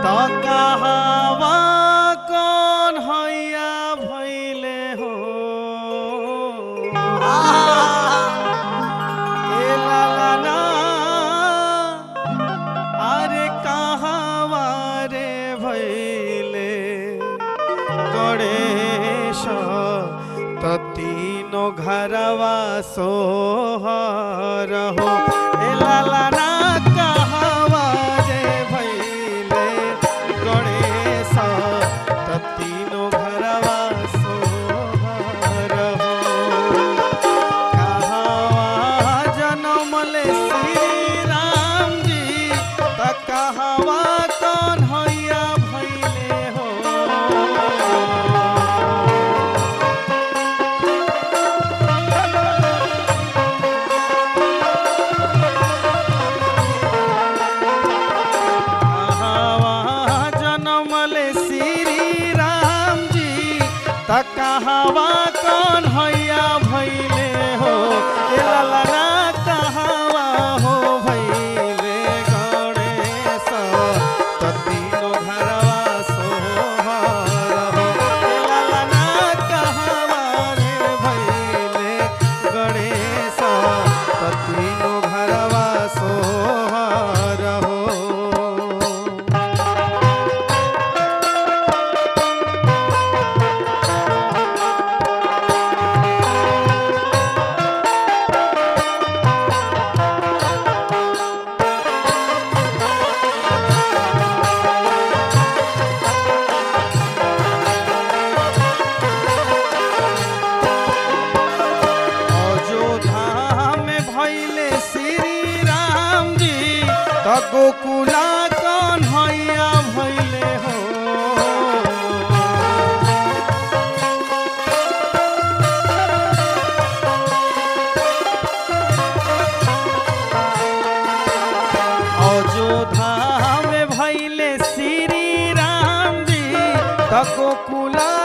तो कहावा कौन हैया भैले हो ए लाला अरे कहावा रे भैले गणेश तो तीनों घरवा सोहर हो ए लाला कहावा रे भैले गणेश तो तीनों घरवा सोहर हो कहावा जनमल श्री राम जी तो कहावा कौन हैया भैले हो तो कहावा कौन हैया भैले हो ए लाला कहावा हो भैले गणेश तो तीनों घरवा सोहर हो ए लाला कहावा रे भैले गणेश तो तीनों घरवा सोहर हो गोकुला कौन हैया भैले हो अयोध्या में भैले श्री राम जी तो गोकुला